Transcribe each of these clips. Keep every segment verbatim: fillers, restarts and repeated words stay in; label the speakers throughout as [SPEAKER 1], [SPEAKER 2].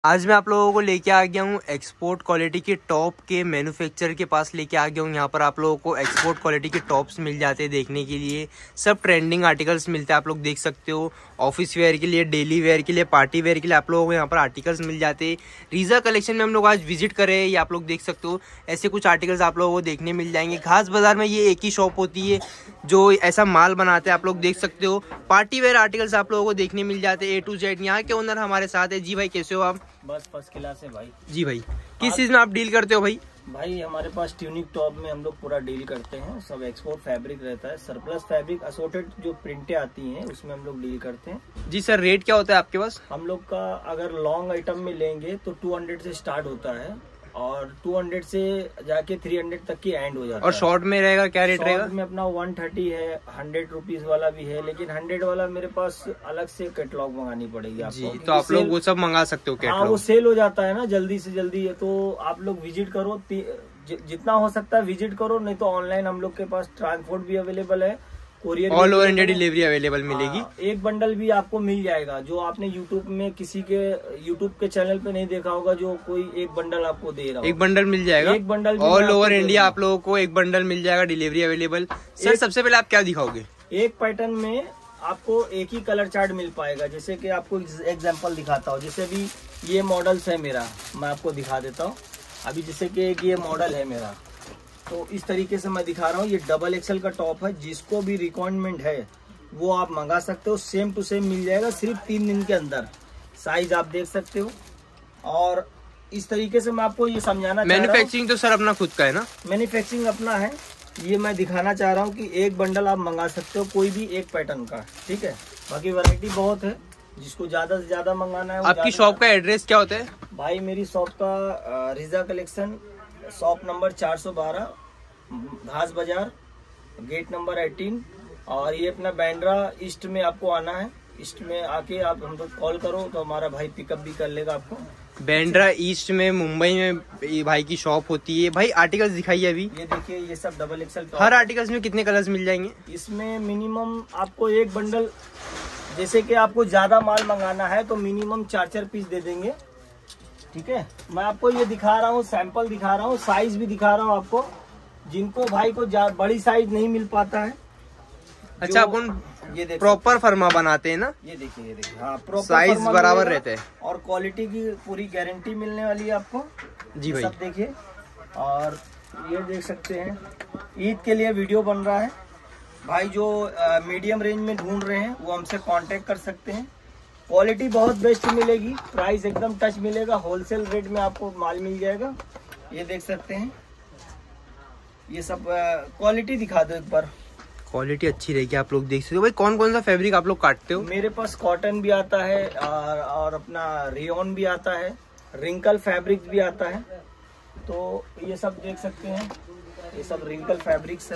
[SPEAKER 1] आज मैं आप लोगों को लेके आ गया हूँ एक्सपोर्ट क्वालिटी के टॉप के मैन्युफैक्चरर के पास लेके आ गया हूँ। यहाँ पर आप लोगों को एक्सपोर्ट क्वालिटी के टॉप्स मिल जाते हैं देखने के लिए। सब ट्रेंडिंग आर्टिकल्स मिलते हैं, आप लोग देख सकते हो। ऑफिस वेयर के लिए, डेली वेयर के लिए, पार्टी वेयर के लिए आप लोगों को यहाँ पर आर्टिकल्स मिल जाते हैं। रीजा कलेक्शन में हम लोग आज विजिट कर रहे हैं, ये आप लोग देख सकते हो। ऐसे कुछ आर्टिकल्स आप लोगों को देखने मिल जाएंगे। खास बाजार में ये एक ही शॉप होती है जो ऐसा माल बनाते हैं, आप लोग देख सकते हो। पार्टी वेयर आर्टिकल्स आप लोगों को देखने मिल जाते हैं ए टू जेड। यहाँ के ओनर हमारे साथ है। जी भाई, कैसे हो आप?
[SPEAKER 2] बस फर्स्ट क्लास है भाई।
[SPEAKER 1] जी भाई, किस चीज में आप डील करते हो भाई?
[SPEAKER 2] भाई हमारे पास ट्यूनिक टॉप में हम लोग पूरा डील करते हैं। सब एक्सपोर्ट फैब्रिक रहता है, सरप्लस फैब्रिक, असोर्टेड जो प्रिंटें आती हैं उसमें हम लोग डील करते हैं।
[SPEAKER 1] जी सर, रेट क्या होता है आपके पास?
[SPEAKER 2] हम लोग का अगर लॉन्ग आइटम में लेंगे तो टू हंड्रेड से स्टार्ट होता है और टू हंड्रेड से जाके थ्री हंड्रेड तक की एंड हो जाता है।
[SPEAKER 1] और शॉर्ट में रहेगा क्या रेट रहेगा?
[SPEAKER 2] शॉर्ट में अपना वन थर्टी है, हंड्रेड रुपीज वाला भी है, लेकिन हंड्रेड वाला मेरे पास अलग से कैटलॉग मंगानी पड़ेगी आपको।
[SPEAKER 1] जी, तो आप लोग वो सब मंगा सकते हो कैटलॉग?
[SPEAKER 2] हाँ, वो सेल हो जाता है ना जल्दी से जल्दी है, तो आप लोग विजिट करो, जितना हो सकता है विजिट करो। नहीं तो ऑनलाइन हम लोग के पास ट्रांसपोर्ट भी अवेलेबल है, courier
[SPEAKER 1] all over India delivery available मिलेगी।
[SPEAKER 2] एक बंडल भी आपको मिल जाएगा जो आपने यूट्यूब में किसी के यूट्यूब के चैनल पे नहीं देखा होगा, जो कोई एक बंडल आपको दे रहा है।
[SPEAKER 1] एक बंडल मिल जाएगा,
[SPEAKER 2] एक बंडल
[SPEAKER 1] ऑल ओवर इंडिया आप लोगों को एक बंडल मिल जाएगा, डिलीवरी अवेलेबल। सर सबसे पहले आप क्या दिखाओगे?
[SPEAKER 2] एक पैटर्न में आपको एक ही कलर चार्ट मिल पाएगा। जैसे कि आपको एग्जाम्पल दिखाता हूँ, जैसे भी ये मॉडल्स है मेरा, मैं आपको दिखा देता हूँ। अभी जैसे कि एक ये मॉडल है मेरा, तो इस तरीके से मैं दिखा रहा हूँ। ये डबल एक्सल का टॉप है, जिसको भी रिक्वायरमेंट है वो आप मंगा सकते हो। सेम टू सेम मिल जाएगा सिर्फ तीन दिन के अंदर। साइज आप देख सकते हो। और इस तरीके से मैं आपको ये समझाना,
[SPEAKER 1] मैन्युफैक्चरिंग तो सर अपना खुद का है ना?
[SPEAKER 2] मैन्युफैक्चरिंग अपना है। ये मैं दिखाना चाह रहा हूँ कि एक बंडल आप मंगा सकते हो कोई भी एक पैटर्न का, ठीक है। बाकी वैरायटी बहुत है, जिसको ज्यादा से ज्यादा मंगाना है।
[SPEAKER 1] आपकी शॉप का एड्रेस क्या होता है
[SPEAKER 2] भाई? मेरी शॉप का रिजा कलेक्शन, शॉप नंबर चार सौ बारह, घास बाजार, गेट नंबर अठारह। और ये अपना बैंड्रा ईस्ट में आपको आना है। ईस्ट में आके आप हमको कॉल करो तो हमारा भाई पिकअप भी कर लेगा आपको।
[SPEAKER 1] बैंड्रा ईस्ट में, मुंबई में ये भाई की शॉप होती है। भाई आर्टिकल्स दिखाइए अभी।
[SPEAKER 2] ये देखिए, ये सब डबल एक्सल।
[SPEAKER 1] हर आर्टिकल्स में कितने कलर्स मिल जाएंगे?
[SPEAKER 2] इसमें मिनिमम आपको एक बंडल, जैसे कि आपको ज्यादा माल मंगाना है तो मिनिमम चार चार पीस दे देंगे, ठीक है। मैं आपको ये दिखा रहा हूँ, सैंपल दिखा रहा हूँ, साइज भी दिखा रहा हूँ आपको। जिनको भाई को बड़ी साइज नहीं मिल पाता है।
[SPEAKER 1] अच्छा, अपन ये प्रॉपर फर्मा बनाते हैं ना?
[SPEAKER 2] ये देखिए, ये देखिए, हाँ, प्रॉपर
[SPEAKER 1] साइज बराबर रहते हैं
[SPEAKER 2] और क्वालिटी की पूरी गारंटी मिलने वाली है आपको।
[SPEAKER 1] जी भाई,
[SPEAKER 2] सब देखिए। और ये देख सकते हैं, ईद के लिए वीडियो बन रहा है। भाई जो मीडियम रेंज में ढूंढ रहे हैं वो हमसे कांटेक्ट कर सकते हैं। क्वालिटी बहुत बेस्ट मिलेगी, प्राइस एकदम टच मिलेगा, होलसेल रेट में आपको माल मिल जाएगा। ये देख सकते हैं, ये सब क्वालिटी दिखा दो एक बार।
[SPEAKER 1] क्वालिटी अच्छी रहेगी, आप लोग देख सकते हो। भाई कौन कौन सा फैब्रिक आप लोग काटते हो?
[SPEAKER 2] मेरे पास कॉटन भी आता है और, और अपना रेयॉन भी आता है, रिंकल फैब्रिक भी आता है। तो ये सब देख सकते हैं, ये सब रिंकल फैब्रिक्स है।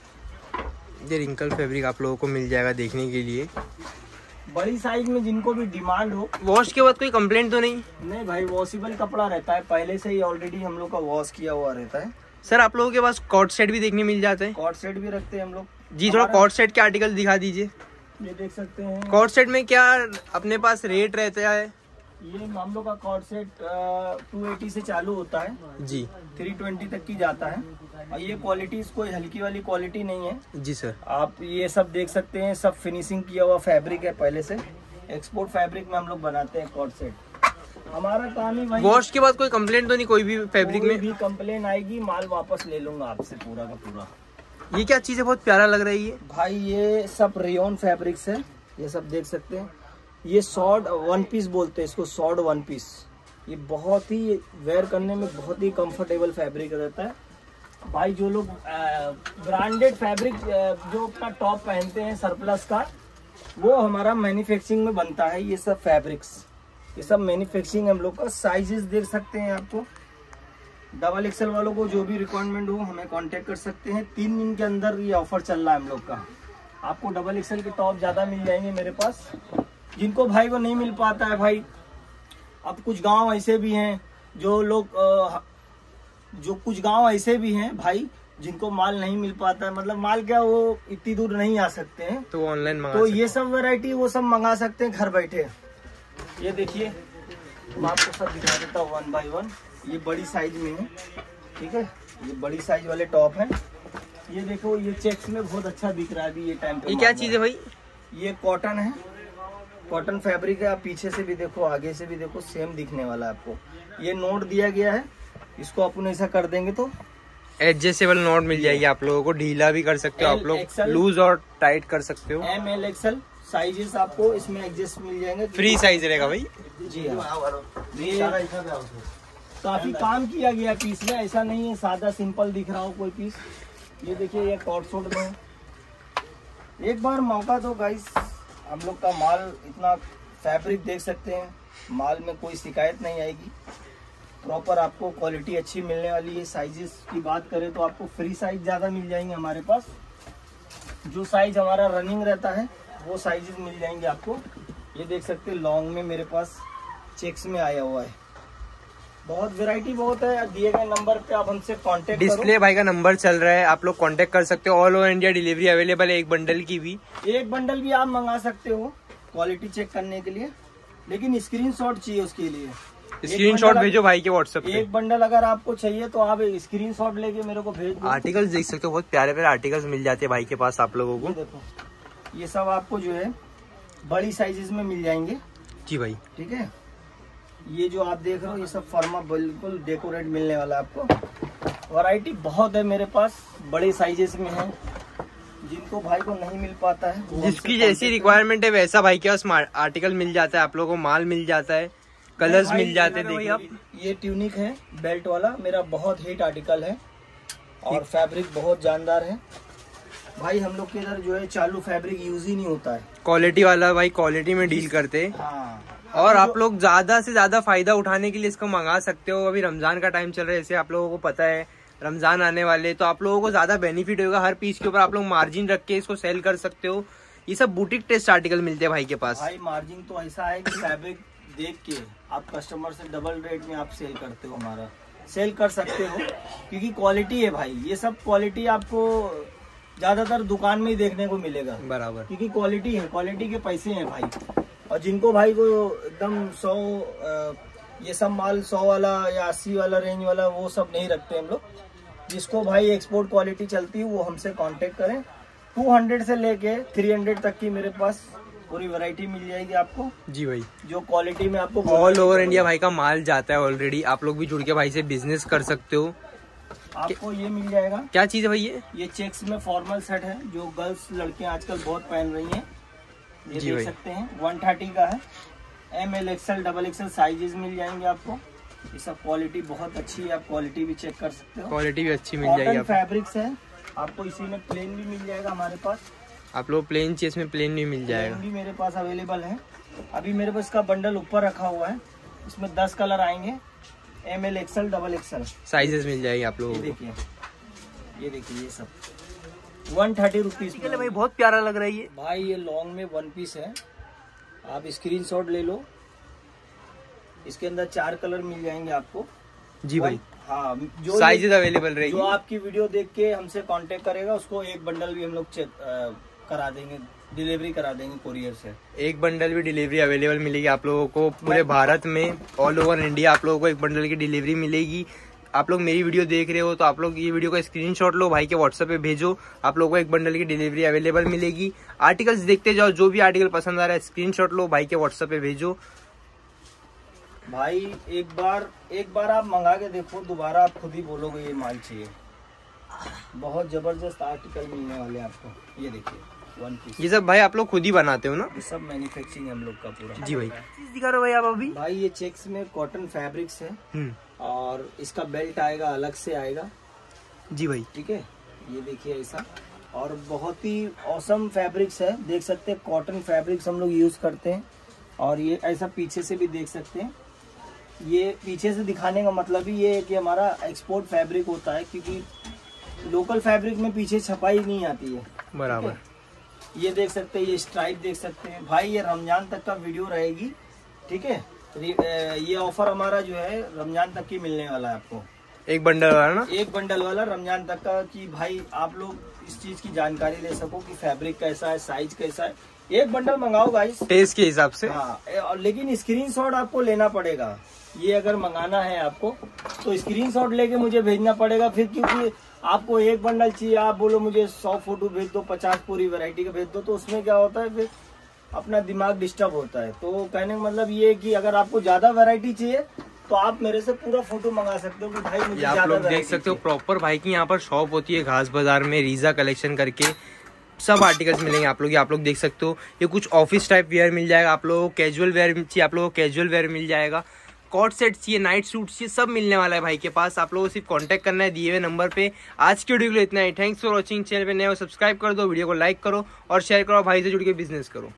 [SPEAKER 1] ये रिंकल फैब्रिक आप लोगों को मिल जाएगा देखने के लिए।
[SPEAKER 2] बड़ी साइज में जिनको भी डिमांड हो।
[SPEAKER 1] वॉश के बाद कोई कंप्लेंट तो नहीं?
[SPEAKER 2] नहीं भाई, वॉशेबल कपड़ा रहता है, पहले से ही ऑलरेडी हम लोग का वॉश किया हुआ रहता है।
[SPEAKER 1] सर आप लोगों के पास कॉट सेट भी देखने मिल जाते हैं?
[SPEAKER 2] कॉट सेट भी रखते हैं हम लोग।
[SPEAKER 1] जी, थोड़ा कॉट सेट के आर्टिकल दिखा दीजिए।
[SPEAKER 2] ये देख सकते हैं,
[SPEAKER 1] कॉट सेट में क्या अपने पास रेट रहता है?
[SPEAKER 2] ये हम लोग का कॉट सेट टू एटी से चालू होता है
[SPEAKER 1] जी,
[SPEAKER 2] थ्री ट्वेंटी तक की जाता है। और ये क्वालिटी कोई हल्की वाली क्वालिटी नहीं है।
[SPEAKER 1] जी सर,
[SPEAKER 2] आप ये सब देख सकते हैं, सब फिनिशिंग किया हुआ फैब्रिक है पहले से। एक्सपोर्ट फैब्रिक में हम लोग बनाते हैं कॉट सेट। हमारा काम ही भाई।
[SPEAKER 1] वॉश के बाद कोई कंप्लेंट तो नहीं कोई भी फैब्रिक में?
[SPEAKER 2] भी कंप्लेन आएगी, माल वापस ले लूंगा आपसे पूरा का पूरा।
[SPEAKER 1] ये क्या चीज है, बहुत प्यारा लग रही है
[SPEAKER 2] भाई? ये सब रेयॉन फैब्रिक्स है, ये सब देख सकते हैं। ये शॉर्ट वन पीस बोलते हैं इसको, शॉर्ट वन पीस। ये बहुत ही वेयर करने में बहुत ही कंफर्टेबल फैब्रिक रहता है भाई। जो लोग ब्रांडेड फैब्रिक जो अपना टॉप पहनते हैं सरप्लस का, वो हमारा मैन्युफैक्चरिंग में बनता है। ये सब फैब्रिक्स, ये सब मैन्युफैक्चरिंग हम लोग का। साइजेस देख सकते हैं आपको। डबल एक्सल वालों को जो भी रिक्वायरमेंट हो हमें कांटेक्ट कर सकते हैं। तीन दिन के अंदर ये ऑफर चल रहा है हम लोग का। आपको डबल एक्सल के टॉप ज्यादा मिल जाएंगे मेरे पास। जिनको भाई को नहीं मिल पाता है भाई, अब कुछ गांव ऐसे भी हैं जो लोग जो कुछ गांव ऐसे भी हैं भाई जिनको माल नहीं मिल पाता है, मतलब माल क्या, वो इतनी दूर नहीं आ सकते हैं,
[SPEAKER 1] तो ऑनलाइन मंगा
[SPEAKER 2] तो
[SPEAKER 1] सकते
[SPEAKER 2] ये सब वैरायटी वो सब मंगा सकते हैं घर बैठे। ये देखिए, मैं आपको सब दिखा देता हूँ वन बाय वन। ये बड़ी साइज में है, ठीक है, ये बड़ी साइज वाले टॉप है। ये देखो ये चेक्स में बहुत अच्छा दिख रहा है अभी ये टाइम पे।
[SPEAKER 1] ये क्या चीज है भाई?
[SPEAKER 2] ये कॉटन है, कॉटन फैब्रिक है। आप पीछे से भी देखो, आगे से भी देखो, सेम दिखने वाला है आपको। ये नोट दिया गया है, इसको अपन ऐसा कर देंगे तो
[SPEAKER 1] एडजस्टेबल नोट मिल जाएगी आप लोगों को, ढीला भी कर सकते हो आप लोग, लूज और टाइट कर सकते हो।
[SPEAKER 2] एम एल एक्सएल साइजेस आपको इसमें एडजस्ट मिल जाएंगे।
[SPEAKER 1] फ्री साइज रहेगा भाई।
[SPEAKER 2] जी हाँ, ये काफी काम किया गया पीस में, ऐसा नहीं है सादा सिंपल दिख रहा हो कोई पीस। ये देखिए ये कॉट सूट में, एक बार मौका दो गाइस। हम लोग का माल इतना फैब्रिक देख सकते हैं, माल में कोई शिकायत नहीं आएगी, प्रॉपर आपको क्वालिटी अच्छी मिलने वाली है। साइजेस की बात करें तो आपको फ्री साइज ज़्यादा मिल जाएंगे हमारे पास। जो साइज हमारा रनिंग रहता है वो साइजेस मिल जाएंगे आपको। ये देख सकते हैं लॉन्ग में मेरे पास चेक्स में आया हुआ है। बहुत वैरायटी बहुत है। दिए गए नंबर पे आप हमसे कांटेक्ट करो।
[SPEAKER 1] डिस्प्ले भाई का नंबर चल रहा है, आप लोग कांटेक्ट कर सकते हो। All over India delivery available है, एक बंडल की भी।
[SPEAKER 2] एक बंडल भी आप मंगा सकते हो क्वालिटी चेक करने के लिए, लेकिन स्क्रीनशॉट चाहिए उसके लिए।
[SPEAKER 1] स्क्रीनशॉट भेजो भाई के व्हाट्सएप पे।
[SPEAKER 2] एक बंडल अगर आपको चाहिए तो आप स्क्रीनशॉट लेके मेरे को भेज दो।
[SPEAKER 1] आर्टिकल्स देख सकते हो, बहुत प्यारे प्यारे आर्टिकल्स मिल जाते हैं भाई के पास आप लोगों को।
[SPEAKER 2] ये देखो, ये सब आपको जो है बड़ी साइजेस में मिल जाएंगे।
[SPEAKER 1] जी भाई,
[SPEAKER 2] ठीक है। ये जो आप देख रहे हो ये सब फर्मा बिल्कुल डेकोरेट मिलने वाला है आपको। वैरायटी बहुत है मेरे पास, बड़े साइजेस में है, जिनको भाई को नहीं मिल पाता है,
[SPEAKER 1] जिसकी जैसी रिक्वायरमेंट है वैसा भाई के पास आर्टिकल मिल जाता है आप लोगों को, माल मिल जाता है, कलर्स मिल जाते हैं। देखिए आप,
[SPEAKER 2] ये ट्यूनिक है बेल्ट वाला, मेरा बहुत हिट आर्टिकल है और फैब्रिक बहुत जानदार है भाई। हम लोग के इधर जो है चालू फैब्रिक यूज ही नहीं होता है,
[SPEAKER 1] क्वालिटी वाला भाई क्वालिटी में डील करते हैं।
[SPEAKER 2] हाँ।
[SPEAKER 1] और आप लोग ज्यादा से ज्यादा फायदा उठाने के लिए इसको मंगा सकते हो। अभी रमजान का टाइम चल रहा है, जैसे आप लोगों को पता है रमजान आने वाले, तो आप लोगों को ज्यादा बेनिफिट होगा। हर पीस के ऊपर आप लोग मार्जिन रख के इसको सेल कर सकते हो। ये सब बुटीक टेस्ट आर्टिकल मिलते हैं भाई के पास।
[SPEAKER 2] भाई मार्जिन तो ऐसा है कि फैब्रिक देख के आप कस्टमर से डबल रेट में आप सेल करते हो, हमारा सेल कर सकते हो, क्योंकि क्वालिटी है भाई। ये सब क्वालिटी आपको ज्यादातर दुकान में ही देखने को मिलेगा
[SPEAKER 1] बराबर,
[SPEAKER 2] क्योंकि क्वालिटी है, क्वालिटी के पैसे हैं भाई। और जिनको भाई को एकदम सौ ये सब माल सौ वाला या अस्सी वाला रेंज वाला वो सब नहीं रखते हम लोग। जिसको भाई एक्सपोर्ट क्वालिटी चलती है वो हमसे कांटेक्ट करें। दो सौ से लेके तीन सौ तक की मेरे पास पूरी वैरायटी मिल जाएगी आपको।
[SPEAKER 1] जी भाई,
[SPEAKER 2] जो क्वालिटी में आपको
[SPEAKER 1] ऑल ओवर इंडिया भाई का माल जाता है ऑलरेडी। आप लोग भी जुड़ के भाई से बिजनेस कर सकते हो।
[SPEAKER 2] आपको ये मिल जाएगा।
[SPEAKER 1] क्या चीज है भाई ये?
[SPEAKER 2] ये चेक्स में फॉर्मल सेट है, जो गर्ल्स लड़कियां आजकल बहुत पहन रही हैं। ये देख सकते हैं एक सौ तीस का है। M L XL double XL sizes मिल जाएंगे आपको। ये सब क्वालिटी बहुत अच्छी है, आप क्वालिटी भी चेक कर सकते हो।
[SPEAKER 1] क्वालिटी भी अच्छी मिल जाएगी।
[SPEAKER 2] फैब्रिक्स है आपको, इसी में प्लेन भी मिल जाएगा हमारे पास।
[SPEAKER 1] आप लोग प्लेन चाहिए, इसमें प्लेन भी मिल जाएगा।
[SPEAKER 2] प्लेन भी मेरे पास अवेलेबल है। अभी मेरे पास इसका बंडल ऊपर रखा हुआ है, इसमें दस कलर आएंगे। M L XL double XL
[SPEAKER 1] sizes मिल जाएगी आप लोगों को।
[SPEAKER 2] देखिए, ये देखिए ये सब वन थर्टी रुपीज में
[SPEAKER 1] भाई, बहुत प्यारा लग रहा है ये
[SPEAKER 2] भाई। ये लॉन्ग में वन पीस है, आप स्क्रीनशॉट ले लो। इसके अंदर चार कलर मिल जाएंगे आपको।
[SPEAKER 1] जी भाई,
[SPEAKER 2] हाँ, जो
[SPEAKER 1] साइजेस अवेलेबल रहेगी।
[SPEAKER 2] जो आपकी वीडियो देख के हमसे कांटेक्ट करेगा उसको एक बंडल भी हम लोग चेक करा देंगे, डिलीवरी करा देंगे कोरियर से।
[SPEAKER 1] एक बंडल भी डिलीवरी अवेलेबल मिलेगी आप लोगों को पूरे भारत में। ऑल ओवर इंडिया आप लोगों को एक बंडल की डिलीवरी मिलेगी। आप लोग मेरी वीडियो देख रहे हो तो आप लोग ये वीडियो का स्क्रीनशॉट लो, भाई के व्हाट्सएप पे भेजो, आप लोगों को एक बंडल की डिलीवरी अवेलेबल मिलेगी। आर्टिकल्स देखते जाओ, जो भी आर्टिकल पसंद आ रहा है स्क्रीनशॉट लो, भाई के व्हाट्सएप पे भेजो।
[SPEAKER 2] भाई एक बार एक बार आप मंगा के देखो, दोबारा आप खुद ही बोलोगे ये माल चाहिए। बहुत जबरदस्त आर्टिकल मिलने वाले आपको। ये देखिए वन पीस।
[SPEAKER 1] ये सब भाई आप लोग खुद ही बनाते हो ना?
[SPEAKER 2] ये सब मैन्युफैक्चरिंग हम लोग का पूरा।
[SPEAKER 1] जी भाई, दिखा रहे हो भाई आप अभी?
[SPEAKER 2] भाई ये चेक्स में कॉटन फैब्रिक्स है और इसका बेल्ट आएगा, अलग से आएगा।
[SPEAKER 1] जी भाई,
[SPEAKER 2] ठीक है, ये देखिए ऐसा। और बहुत ही औसम फैब्रिक्स है, देख सकते हैं कॉटन फैब्रिक्स हम लोग यूज करते हैं। और ये ऐसा पीछे से भी देख सकते हैं। ये पीछे से दिखाने का मतलब ही ये है कि हमारा एक्सपोर्ट फैब्रिक होता है, क्योंकि लोकल फैब्रिक में पीछे छपाई नहीं आती है।
[SPEAKER 1] बराबर।
[SPEAKER 2] ये देख सकते हैं, ये स्ट्राइप देख सकते हैं भाई। ये रमजान तक का वीडियो रहेगी, ठीक है। ये ऑफर हमारा जो है रमजान तक की मिलने वाला है आपको।
[SPEAKER 1] एक बंडल वाला ना?
[SPEAKER 2] एक बंडल वाला रमजान तक का, कि भाई आप लोग इस चीज की जानकारी ले सको कि फैब्रिक कैसा है, साइज कैसा है, एक बंडल मंगाओ गाइस
[SPEAKER 1] टेस्ट के हिसाब से।
[SPEAKER 2] हाँ, लेकिन स्क्रीनशॉट आपको लेना पड़ेगा। ये अगर मंगाना है आपको तो स्क्रीनशॉट लेके मुझे भेजना पड़ेगा फिर, क्योंकि आपको एक बंडल चाहिए, आप बोलो मुझे सौ फोटो भेज दो, पचास पूरी वैरायटी का भेज दो, तो उसमें क्या होता है फिर अपना दिमाग डिस्टर्ब होता है। तो कहने का मतलब ये है कि अगर आपको ज्यादा वैरायटी चाहिए तो आप मेरे से पूरा फोटो मंगा सकते हो कि भाई मुझे ज्यादा
[SPEAKER 1] आप लोग देख सकते हो प्रॉपर भाई की यहाँ पर शॉप होती है घास बाजार में, रीजा कलेक्शन करके सब आर्टिकल्स मिलेंगे आप लोग। आप लोग देख सकते हो ये कुछ ऑफिस टाइप वेयर मिल जाएगा आप लोगों को, कैजुअल वेयर चाहिए आप लोगों को कैजुअल वेयर मिल जाएगा, कॉट सेट चाहिए, नाइट सूट चाहिए, सब मिलने वाला है भाई के पास। आप लोगों को सिर्फ कांटेक्ट करना है दिए हुए नंबर पे। आज की वीडियो के लिए इतना ही। Thanks for watching. चैनल पे नए हो सब्सक्राइब कर दो, वीडियो को लाइक करो और शेयर करो, भाई से जुड़ के बिजनेस करो।